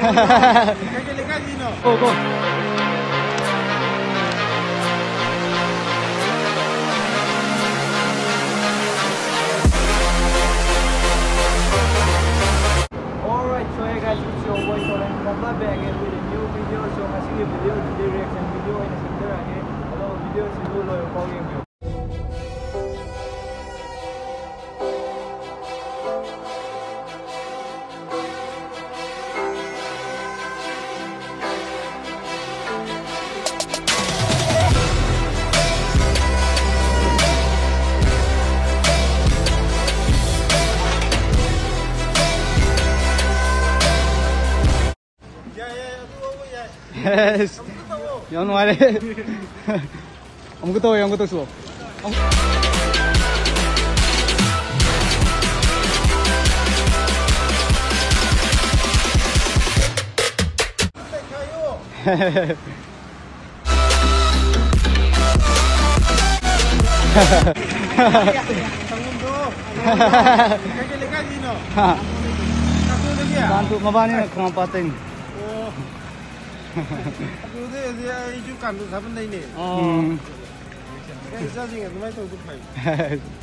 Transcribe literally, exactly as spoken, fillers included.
Go, go. Alright, so hey guys, it's your boy Soren. Come back again with a new video. So masih video today reaction video ini sebentar aja. Kalau video sebelum lo yang kau game. Yes. Yang mana? Om ketua, yang ketua semua. Kantuk mabani nak kempatin. Aku tu dia itu kan tu siapa ni ni? Oh. Kan saya ingat tu macam tu.